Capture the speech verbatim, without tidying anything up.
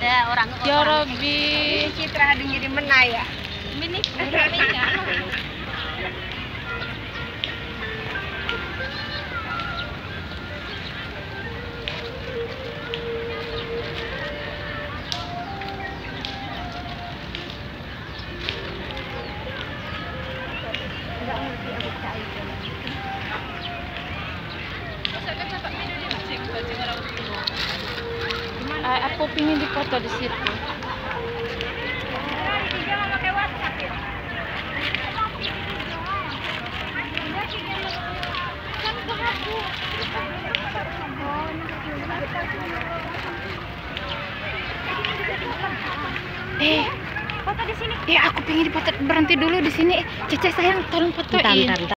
ada orang Ya Rabbi. Citra hading jadi menaya. Ini kurangnya. Ah, aku pingin dipoto di situ. Eh, foto di sini. Eh, aku pingin dipoto, berhenti dulu di sini. Cece sayang, tolong fotoin.